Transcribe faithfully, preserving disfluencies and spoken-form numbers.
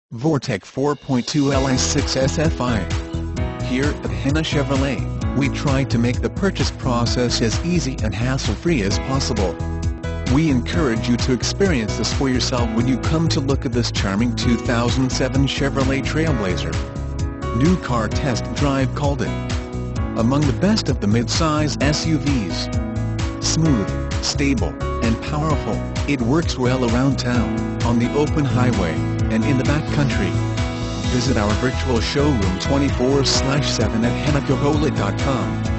Vortec four point two L I six S F I. Here at Henna Chevrolet, we try to make the purchase process as easy and hassle-free as possible. We encourage you to experience this for yourself when you come to look at this charming two thousand seven Chevrolet TrailBlazer. New Car Test Drive called it among the best of the mid-size S U Vs. Smooth, stable, and powerful, it works well around town, on the open highway, and in the backcountry. Visit our virtual showroom twenty-four seven at henna chevrolet dot com.